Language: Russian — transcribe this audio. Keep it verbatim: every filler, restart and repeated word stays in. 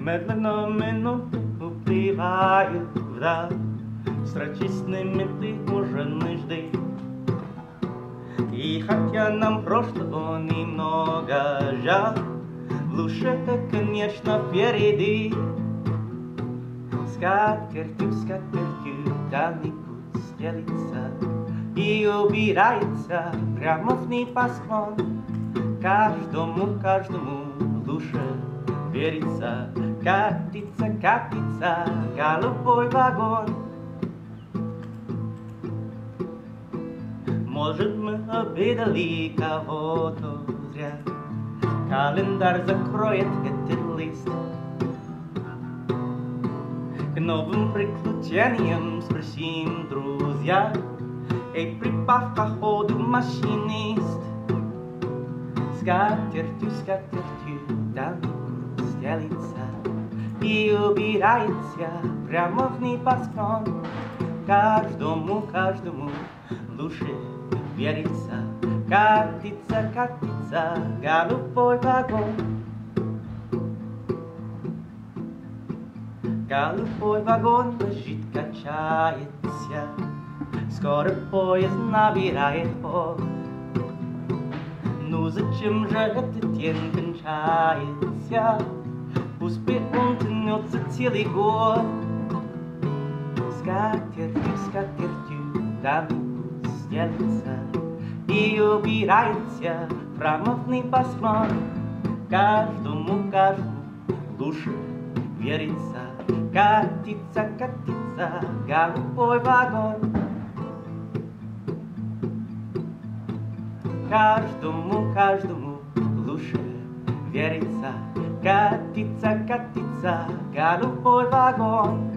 Медленно минуты уплывают вдаль, Строчистые меты уже нужды. И хотя нам прошлого немного жаль, лучше-то, конечно, впереди. Скатертью, скатертью дальний путь стелится и убирается прямо в небосклон. Каждому, каждому лучше верится, катится, катится голубой вагон. Может, мы обидели кого-то зря, календарь закроет этот лист. К новым приключениям спросим, друзья, эй, прибавь по ходу, машинист. Скатертью, скатертью дальний путь стелится и убирается прямо в небосклон. Каждому, каждому лучше верится, катится, катится голубой вагон. Голубой вагон лежит, качается, скоро поезд набирает ход. Ну зачем же этот день кончается? Пусть бы он тянется целый год. Скатертью, скатертью дальний путь стелится и убирается прямо в небосклон. Каждому, каждому лучше верится, катится, катится голубой вагон. Каждому, каждому лучше верится, катится, катится голубой вагон.